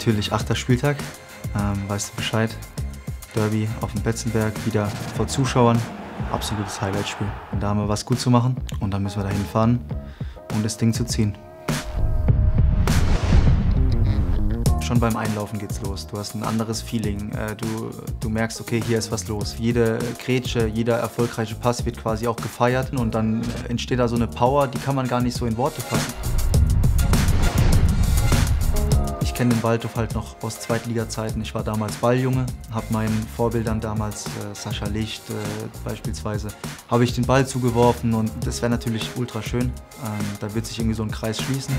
Natürlich 8. Spieltag, weißt du Bescheid. Derby auf dem Betzenberg, wieder vor Zuschauern. Absolutes Highlight-Spiel. Und da haben wir was gut zu machen und dann müssen wir dahin fahren, um das Ding zu ziehen. Schon beim Einlaufen geht's los. Du hast ein anderes Feeling. Du merkst, okay, hier ist was los. Jede Grätsche, jeder erfolgreiche Pass wird quasi auch gefeiert und dann entsteht da so eine Power, die kann man gar nicht so in Worte fassen. Ich kenne den Waldhof halt noch aus Zweitliga-Zeiten. Ich war damals Balljunge, habe meinen Vorbildern damals, Sascha Licht beispielsweise, habe ich den Ball zugeworfen und das wäre natürlich ultra schön. Da wird sich irgendwie so ein Kreis schließen.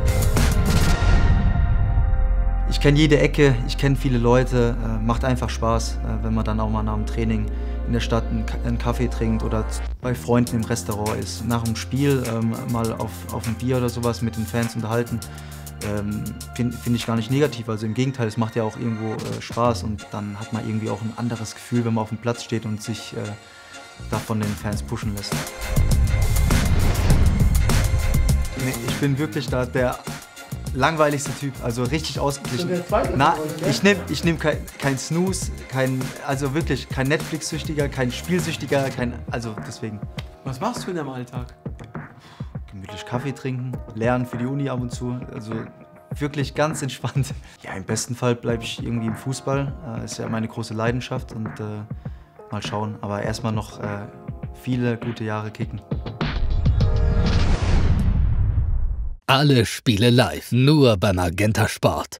Ich kenne jede Ecke, ich kenne viele Leute, macht einfach Spaß, wenn man dann auch mal nach dem Training in der Stadt einen Kaffee trinkt oder bei Freunden im Restaurant ist. Nach dem Spiel mal auf ein Bier oder sowas mit den Fans unterhalten, finde ich gar nicht negativ. Also im Gegenteil, es macht ja auch irgendwo Spaß und dann hat man irgendwie auch ein anderes Gefühl, wenn man auf dem Platz steht und sich da von den Fans pushen lässt. Nee, ich bin wirklich da der langweiligste Typ, also richtig ausgeglichen. Na, ich nehm kein Snooze, also wirklich kein Netflix-Süchtiger, kein Spielsüchtiger, also deswegen. Was machst du in deinem Alltag? Gemütlich Kaffee trinken, lernen für die Uni ab und zu, also wirklich ganz entspannt. Ja, im besten Fall bleibe ich irgendwie im Fußball, ist ja meine große Leidenschaft und mal schauen, aber erstmal noch viele gute Jahre kicken. Alle Spiele live, nur bei Magenta Sport.